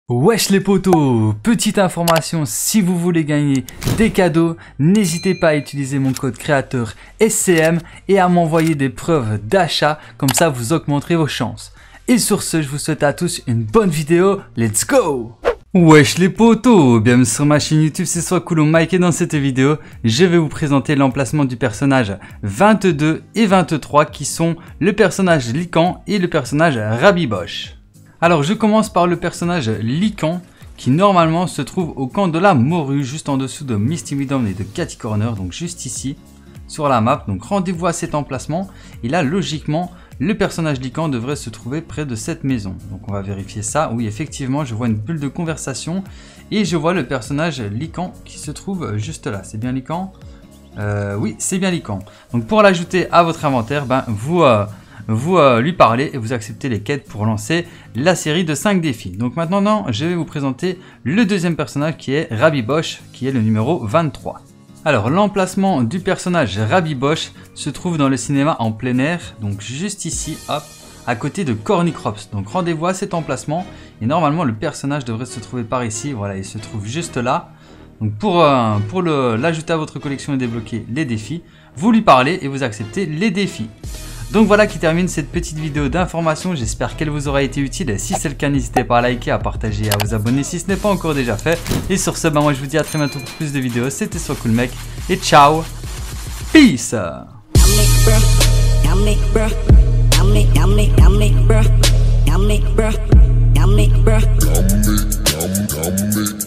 Wesh les potos, petite information, si vous voulez gagner des cadeaux, n'hésitez pas à utiliser mon code créateur SCM et à m'envoyer des preuves d'achat, comme ça vous augmenterez vos chances. Et sur ce, je vous souhaite à tous une bonne vidéo, let's go! Wesh les potos, bienvenue sur ma chaîne YouTube, c'est Soiscool Mike et dans cette vidéo, je vais vous présenter l'emplacement du personnage 22 et 23 qui sont le personnage Lycan et le personnage Rabibosh. Alors je commence par le personnage Lycan qui normalement se trouve au camp de la morue juste en dessous de Misty Meadow et de Catty Corner, donc juste ici sur la map. Donc rendez-vous à cet emplacement et là logiquement le personnage Lycan devrait se trouver près de cette maison. Donc on va vérifier ça. Oui, effectivement je vois une bulle de conversation et je vois le personnage Lycan qui se trouve juste là. C'est bien Lycan? Oui, c'est bien Lycan. Donc pour l'ajouter à votre inventaire, vous lui parlez et vous acceptez les quêtes pour lancer la série de 5 défis. Donc maintenant, je vais vous présenter le deuxième personnage qui est Rabibosh, qui est le numéro 23. Alors l'emplacement du personnage Rabibosh se trouve dans le cinéma en plein air, donc juste ici, hop, à côté de Cornicrops. Donc rendez-vous à cet emplacement et normalement le personnage devrait se trouver par ici. Voilà, il se trouve juste là. Donc pour l'ajouter à votre collection et débloquer les défis, vous lui parlez et vous acceptez les défis. Donc voilà qui termine cette petite vidéo d'information, j'espère qu'elle vous aura été utile. Si c'est le cas, n'hésitez pas à liker, à partager et à vous abonner si ce n'est pas encore déjà fait. Et sur ce, moi je vous dis à très bientôt pour plus de vidéos, c'était Soiscool Mec et ciao, peace. Yummy,